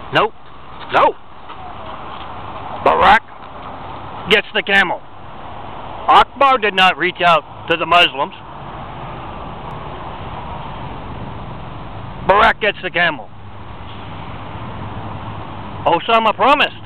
Nope. No. Barak gets the camel. Akbar did not reach out to the Muslims. Barak gets the camel. Osama promised